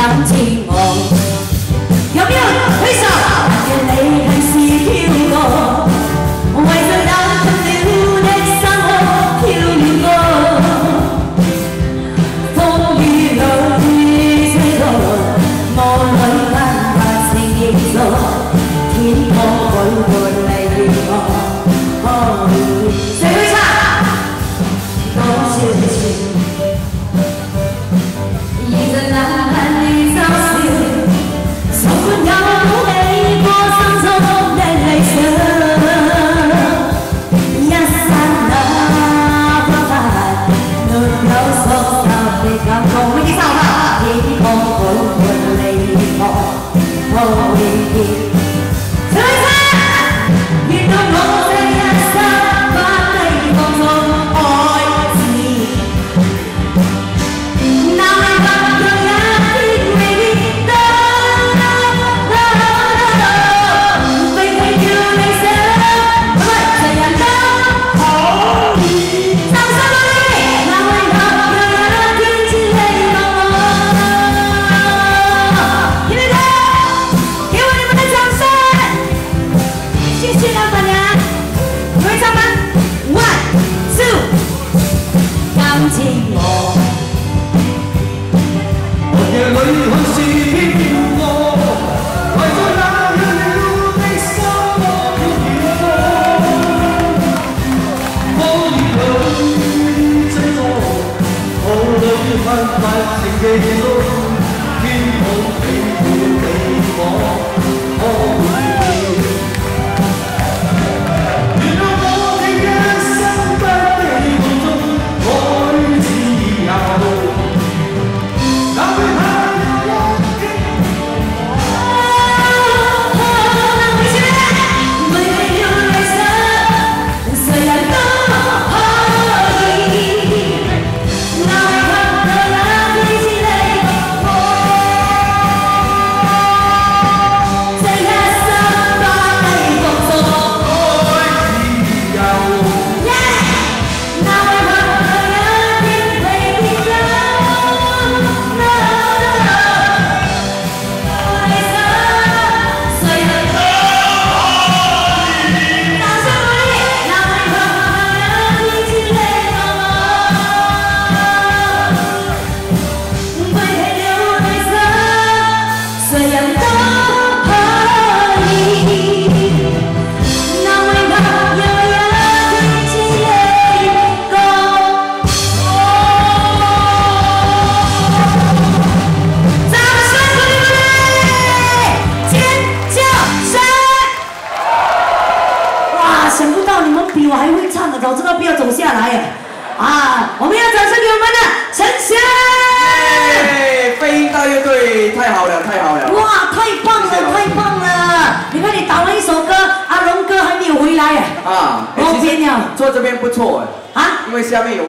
感情我，有没有挥手？眼泪还是跳过，为着那分了的生活跳过，風雨裏吹過，我裏間發成形狀，天空會伴你我。誰會唱？多少情。 比我还会唱的，早知道不要走下来耶！啊，我们要掌声给我们的陈翔！ 飞鹰大乐队，太好了，太好了！ 哇，太棒了，太棒了！你看你打完一首歌，阿龙哥还没有回来耶！ 啊， 我天呀， 坐这边不错哎！ 啊， 因为下面有。